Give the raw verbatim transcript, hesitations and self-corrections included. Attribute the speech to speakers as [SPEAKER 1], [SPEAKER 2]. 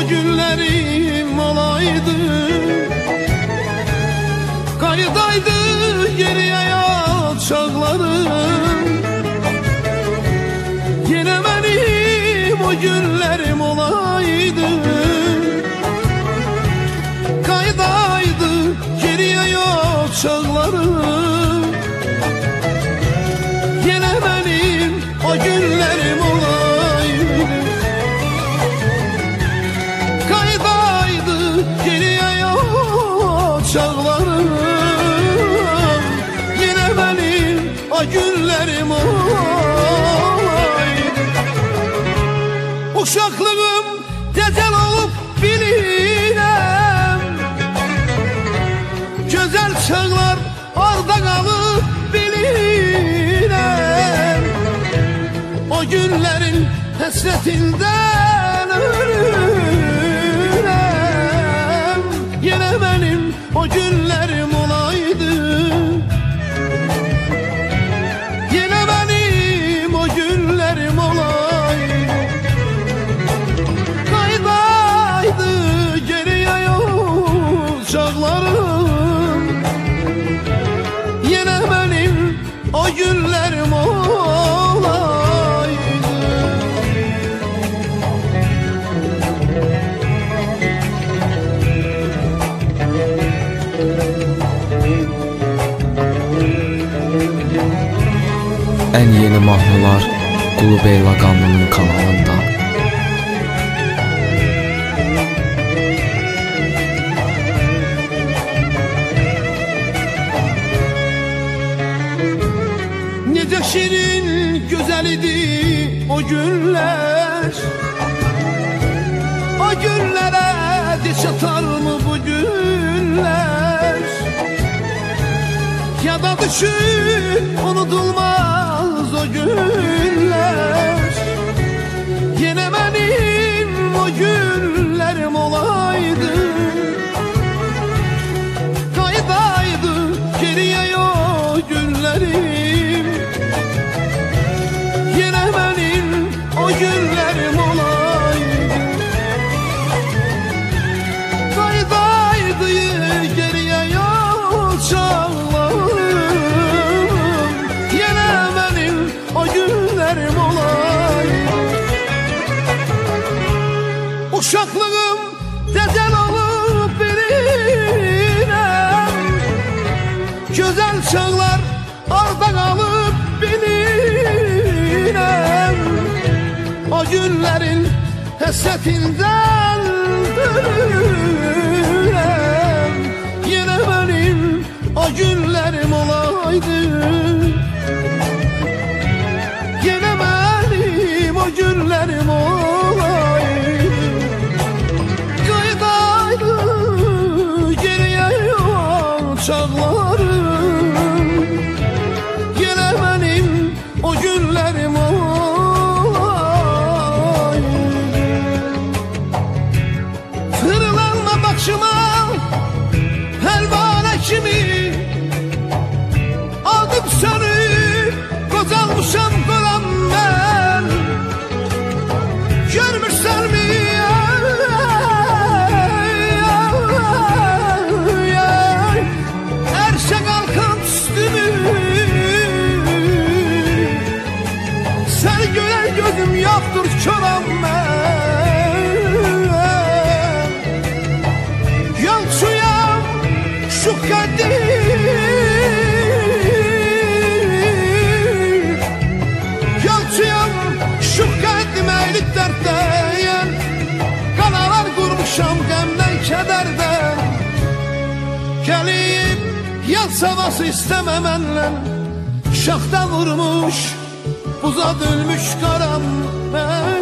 [SPEAKER 1] günlerim olaydı, kaydaydı geriye çağlarım. Yine benim o günlerim olaydı, kaydaydı geriye çağlarım. Yine benim o günlerim olaydı, kaydaydı geriye çağlarım. Yine benim o günlerim olaydı. Uşaklığım tecel olup bilirəm, güzel çağlar orada kalıp bilirəm. O günlerin hasretinden ölürəm. Yine benim o günlerim olaydı, yine benim o günlerim olaydı, kaydaydı geriye çağlarım. Yine benim o günlerim olaydı.
[SPEAKER 2] En yeni mahnılar Qulu Beyla Qanunun kanalında.
[SPEAKER 1] Necə şirin güzel idi o günler, o günlere diş atar mı bu günler? Ya da düşün unutulmaz o günler. Yine benim o günlerim olaydı, kaydaydı geriye o günlerim. Yine benim o günlerim olaydı, kaydaydı geriye yol çağlarım. Yine benim o günlerim olaydı. Uşaklığım tecel olup bilirəm, güzel çağlar orada kalıp bilirəm. O günlerin hasretinden ölürəm. Yine benim o günlerim olaydı, yine benim o günlerim olaydı, kaydaydı geriye çağlarım. Yine benim o günlerim olaydı. Fırlanma başıma helvana kimi, aldım seni kozalmışam kolan ben. Görmürsen mi erşe kalkan üstümü, seni gören gözüm yoktur çoran ben. Yolçuyam şu kadim, yolçuyam şu kadim eylik dertleyen. Kanalar kurmuşam gemden kederden, gelip yal savası istememenle şaxta vurmuş, buza dönmüş karam ben.